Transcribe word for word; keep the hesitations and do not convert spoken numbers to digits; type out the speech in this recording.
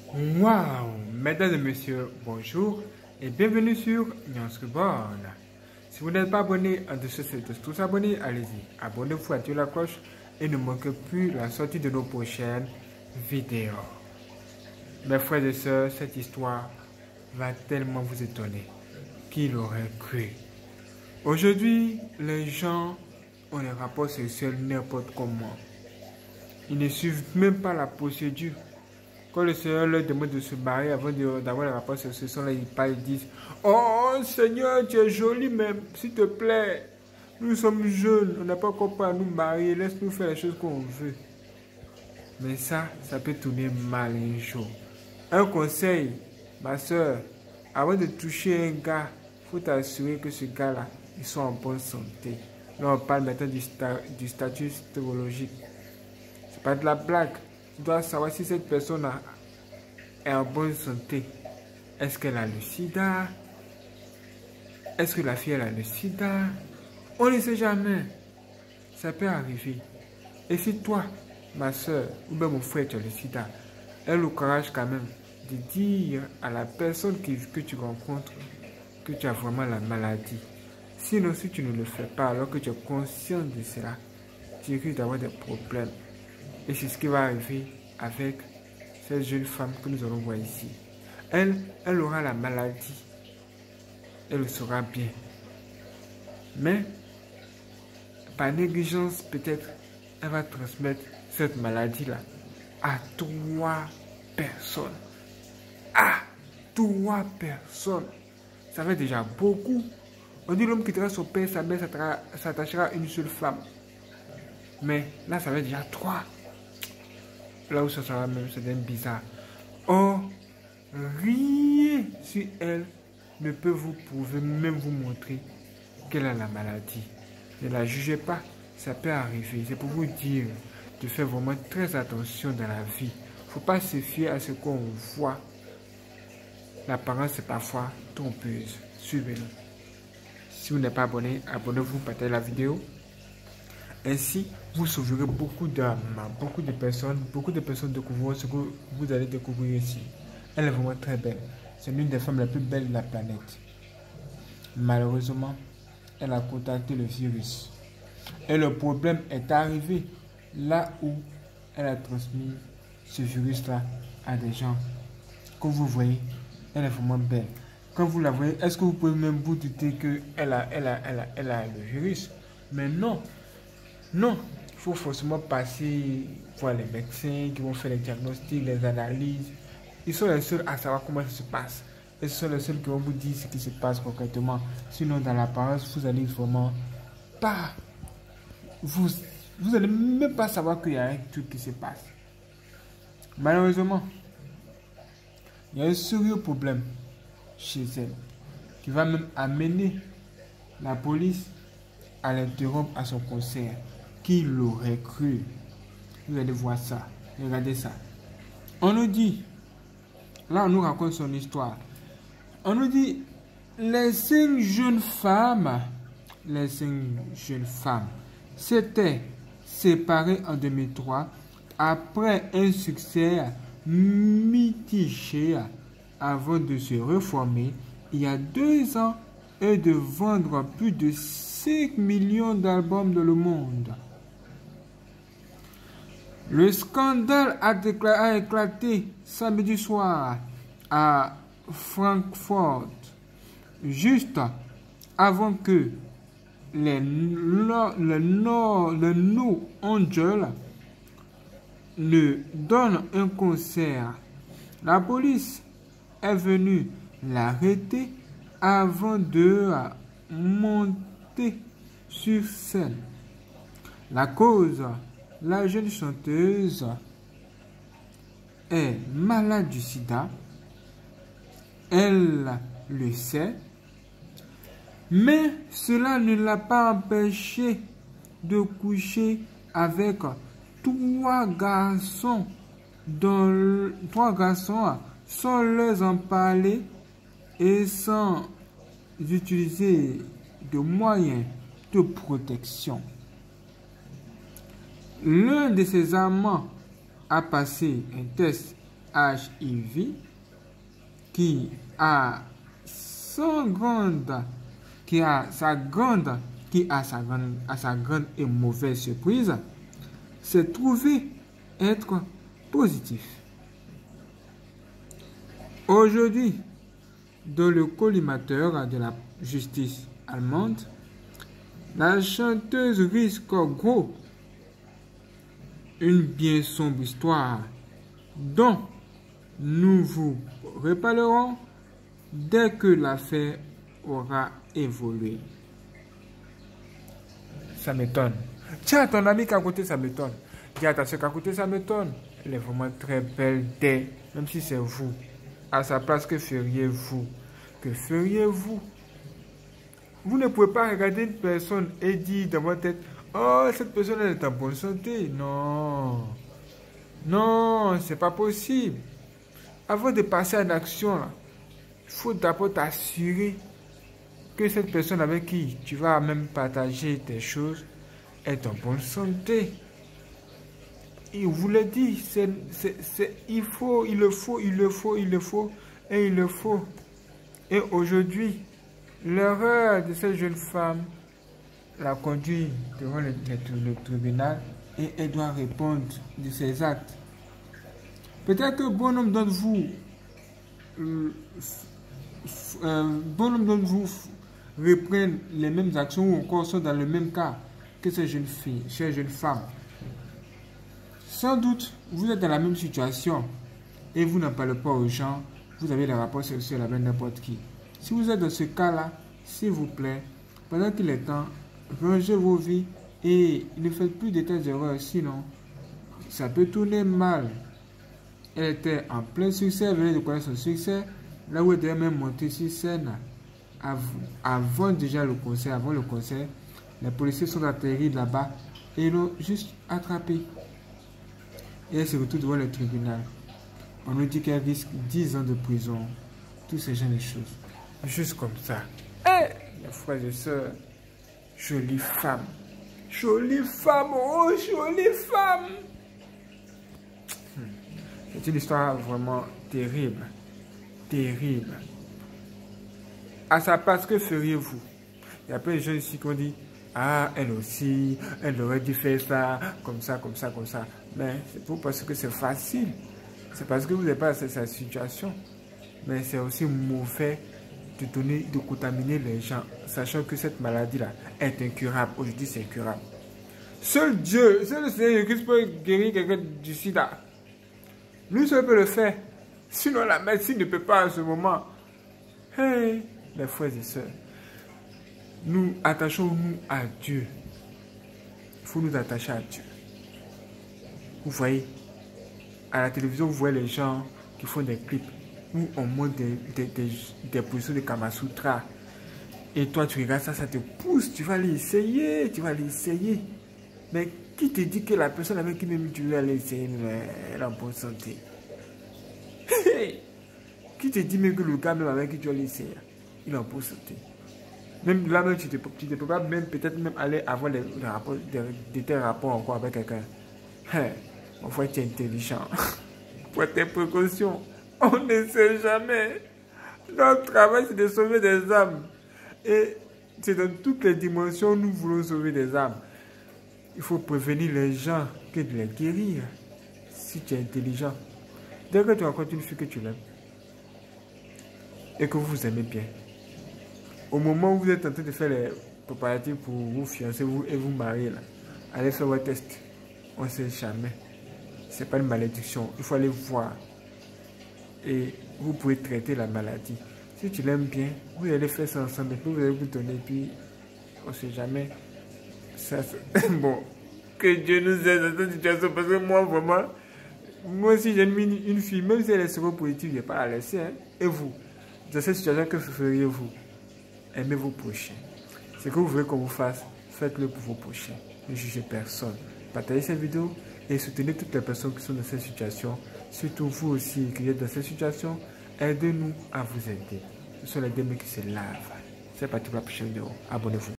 Waouh! Mesdames et messieurs, bonjour et bienvenue sur Nyansreborn. Si vous n'êtes pas abonné en dessous, c'est de tous abonner, allez-y. Abonnez-vous, activez la cloche et ne manquez plus la sortie de nos prochaines vidéos. Mes frères et sœurs, cette histoire va tellement vous étonner. Qui l'aurait cru? Aujourd'hui, les gens ont des rapports sexuels n'importe comment. Ils ne suivent même pas la procédure. Quand le Seigneur leur demande de se marier avant d'avoir les rapports sexuels, là, ils parlent, ils disent: oh Seigneur, tu es joli, mais s'il te plaît, nous sommes jeunes, on n'a pas encore pas à nous marier, laisse-nous faire les choses qu'on veut. Mais ça, ça peut tourner mal un jour. Un conseil, ma soeur, avant de toucher un gars, il faut t'assurer que ce gars-là, il soit en bonne santé. Là, on parle maintenant du, sta du statut stérologique. C'est pas de la blague. Tu dois savoir si cette personne est en bonne santé. Est-ce qu'elle a le sida? Est-ce que la fille elle a le sida? On ne sait jamais. Ça peut arriver. Et si toi, ma soeur, ou même mon frère, tu as le sida, aie le courage quand même de dire à la personne que, que tu rencontres que tu as vraiment la maladie. Sinon, si tu ne le fais pas alors que tu es conscient de cela, tu risques d'avoir des problèmes. Et c'est ce qui va arriver avec cette jeune femme que nous allons voir ici. Elle, elle aura la maladie. Elle le saura bien. Mais, par négligence peut-être, elle va transmettre cette maladie-là à trois personnes. À trois personnes. Ça fait déjà beaucoup. On dit l'homme quittera son père, sa mère s'attachera à une seule femme. Mais là, ça fait déjà trois. Là où ça sera même, c'est bizarre. Or, rien sur elle ne peut vous prouver, même vous montrer qu'elle a la maladie. Ne la jugez pas, ça peut arriver. C'est pour vous dire de faire vraiment très attention dans la vie. Il ne faut pas se fier à ce qu'on voit. L'apparence est parfois trompeuse. Suivez-le. Si vous n'êtes pas abonné, abonnez-vous, partagez la vidéo. Ainsi, vous sauverez beaucoup d'âmes, beaucoup de personnes, beaucoup de personnes découvriront ce que vous allez découvrir ici. Elle est vraiment très belle. C'est l'une des femmes les plus belles de la planète. Malheureusement, elle a contacté le virus. Et le problème est arrivé là où elle a transmis ce virus-là à des gens. Comme vous voyez, elle est vraiment belle. Quand vous la voyez, est-ce que vous pouvez même vous douter qu'elle a, elle a, elle a, elle a le virus? Mais non. Non, il faut forcément passer voir les médecins qui vont faire les diagnostics, les analyses. Ils sont les seuls à savoir comment ça se passe. Et ce sont les seuls qui vont vous dire ce qui se passe concrètement. Sinon, dans l'apparence, vous allez vraiment pas... Vous, vous allez même pas savoir qu'il y a un truc qui se passe. Malheureusement, il y a un sérieux problème chez elle qui va même amener la police à l'interrompre à son concert. Qui l'aurait cru? Vous allez voir ça. Regardez ça. On nous dit, là on nous raconte son histoire. On nous dit, les cinq jeunes femmes, les cinq jeunes femmes s'étaient séparées en deux mille trois après un succès mitigé avant de se reformer il y a deux ans et de vendre plus de cinq millions d'albums dans le monde. Le scandale a, a éclaté samedi soir à Francfort, juste avant que les No, le no, le no Angel ne donne un concert. La police est venue l'arrêter avant de monter sur scène. La cause: la jeune chanteuse est malade du sida. Elle le sait. Mais cela ne l'a pas empêché de coucher avec trois garçons, dont trois garçons sans leur en parler et sans utiliser de moyens de protection. L'un de ses amants a passé un test H I V, qui a son grande, qui a sa grande, qui a sa grande, à sa grande et mauvaise surprise, s'est trouvé être positif. Aujourd'hui, dans le collimateur de la justice allemande, la chanteuse risque gros une bien sombre histoire dont nous vous reparlerons dès que l'affaire aura évolué. Ça m'étonne. Tiens, ton ami qui a côté, ça m'étonne. Dis à ta soeur qu'à côté, ça m'étonne. Elle est vraiment très belle dès, même si c'est vous. À sa place, que feriez-vous? Que feriez-vous? Vous ne pouvez pas regarder une personne et dire dans votre tête, oh, cette personne elle est en bonne santé. Non. Non, c'est pas possible. Avant de passer à l'action, il faut d'abord t'assurer que cette personne avec qui tu vas même partager tes choses est en bonne santé. Il vous le dit, c'est, c'est, c'est, il faut, il le faut, il le faut, il le faut, et il le faut. Et aujourd'hui, l'erreur de cette jeune femme l'a conduit devant le, le, le tribunal et elle doit répondre de ses actes. Peut-être que bon nombre d'entre vous, euh, euh, bon nombre d'entre vous reprennent les mêmes actions ou encore sont dans le même cas que cette jeune fille, cette jeune femme. Sans doute, vous êtes dans la même situation et vous n'en parlez pas aux gens, vous avez des rapports sexuels avec n'importe qui. Si vous êtes dans ce cas-là, s'il vous plaît, pendant qu'il est temps, rangez vos vies et ne faites plus de telles erreurs, sinon ça peut tourner mal. Elle était en plein succès, elle venait de connaître son succès, là où elle devait même monter sur scène. Avant, avant déjà le concert, avant le concert, les policiers sont atterris là-bas et l'ont juste attrapée. Et elle se retrouve devant le tribunal. On nous dit qu'elle risque dix ans de prison. Tous ces gens de choses. Juste comme ça. Eh, mes frères et sœurs, jolie femme. Jolie femme, oh, jolie femme. Hmm. C'est une histoire vraiment terrible. Terrible. À sa place, que feriez-vous? Il y a plein de gens ici qui ont dit, ah, elle aussi, elle aurait dû faire ça, comme ça, comme ça, comme ça. Mais c'est pour parce que c'est facile. C'est parce que vous n'avez pas cette situation. Mais c'est aussi mauvais de donner, de contaminer les gens, sachant que cette maladie-là est incurable. Aujourd'hui, c'est incurable. Seul Dieu, seul le Seigneur Jésus peut guérir quelqu'un du sida. Lui seul peut le faire. Sinon, la médecine ne peut pas à ce moment. Hey, mes frères et sœurs, nous attachons-nous à Dieu. Il faut nous attacher à Dieu. Vous voyez, à la télévision, vous voyez les gens qui font des clips où on montre des, des, des, des positions de Kama Sutra. Et toi, tu regardes ça, ça te pousse, tu vas aller essayer, tu vas aller essayer. Mais qui te dit que la personne avec qui même tu veux aller essayer, elle est en bonne santé? Qui te dit même que le gars même avec qui tu vas aller essayer, il est en bonne santé? Même là, même, tu ne te peux pas même peut-être même aller avoir des, des rapports, des, des tels rapports encore avec quelqu'un. Hey, on faut être intelligent. Pour tes précautions. On ne sait jamais. Notre travail, c'est de sauver des âmes. Et c'est dans toutes les dimensions où nous voulons sauver des âmes. Il faut prévenir les gens que de les guérir. Si tu es intelligent. Dès que tu rencontres une fille que tu l'aimes et que vous vous aimez bien, au moment où vous êtes en train de faire les préparatifs pour vous fiancer vous, et vous marier, là, allez faire votre test. On ne sait jamais. Ce n'est pas une malédiction. Il faut aller voir. Et vous pouvez traiter la maladie. Si tu l'aimes bien, vous allez faire ça ensemble. Et puis vous allez vous donner. Puis on ne sait jamais. Ça, bon, que Dieu nous aide dans cette situation. Parce que moi, vraiment, moi aussi, j'ai une, une fille. Même si elle est séropositive, je ne vais pas la laisser. Hein. Et vous, dans cette situation, que feriez-vous? Aimez vos prochains. Ce que vous voulez qu'on vous fasse, faites-le pour vos prochains. Ne jugez personne. Partagez cette vidéo et soutenez toutes les personnes qui sont dans cette situation. Surtout vous aussi qui êtes dans cette situation. Aidez-nous à vous aider. Ce sont les démons qui se lavent. C'est parti pour la prochaine vidéo. Abonnez-vous.